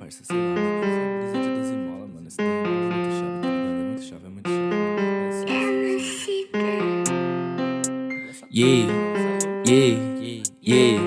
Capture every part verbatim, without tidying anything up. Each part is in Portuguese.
parça, sei lá, mano. Essa brisa de doze mola, mano. Esse tempo é muito chave, tá ligado? É muito chave, é muito chave. Yeah, yeah, yeah,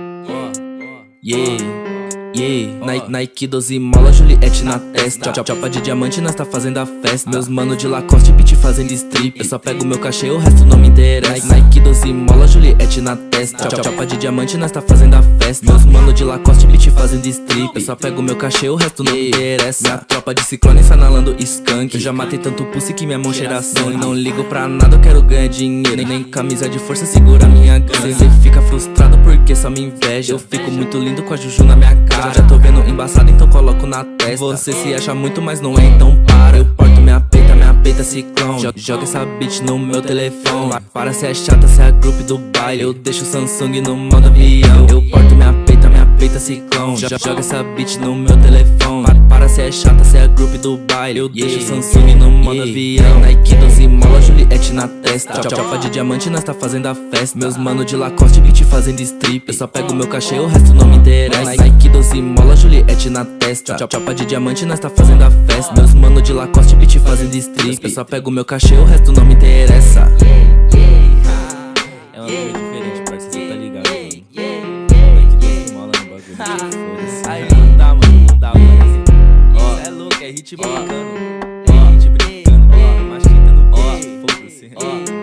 yeah. Yeah, Nike, Nike doze mola, Juliette na testa. Chapa de diamante, nós tá fazendo a festa. Meus mano de Lacoste, beat fazendo strip. Eu só pego meu cachê, o resto não me interessa. Nike doze mola, Juliette na testa. Chapa de diamante, nós tá fazendo a festa. Meus mano de Lacoste, beat fazendo strip. Eu só pego meu cachê, o resto não me interessa. Minha tropa de ciclone sanalando skunk. Eu já matei tanto pussy que minha mão cheira sangue. Não ligo pra nada, eu quero ganhar dinheiro. Nem camisa de força segura minha gana. Cê fica frustrado porque só me inveja. Eu fico muito lindo com a juju na minha cara. Já tô vendo embaçado, então coloco na testa. Você se acha muito, mas não é, então para. Eu porto minha peita, minha peita ciclone. Joga, joga essa bitch no meu telefone. Para se é chata, se é a group do baile. Eu deixo o Samsung no modo avião. Eu porto minha peita, minha peita ciclone. Joga, joga essa bitch no meu telefone. Para se é chata, se é a group do baile. Eu deixo o Samsung no modo avião. Nike doze mola, Juliette na testa. Chapa de diamante, nós tá fazendo a festa. Meus mano de Lacoste, beat fazendo strip. Eu só pego meu cachê, o resto não me interessa. Nike doze mola, Juliette na testa. Chapa de diamante, nós tá fazendo a festa. Meus mano de Lacoste, beat fazendo strip. Eu só pego meu cachê, o resto não me interessa. É uma coisa diferente, parceiro, cê tá ligado, mano. Nike doze mola no bagulho. Foda-se. Aí não dá, mano, não dá, mano. Ó, cê é louco, é hit brincando. É hit brincando, ó, machita no pé. Foda-se.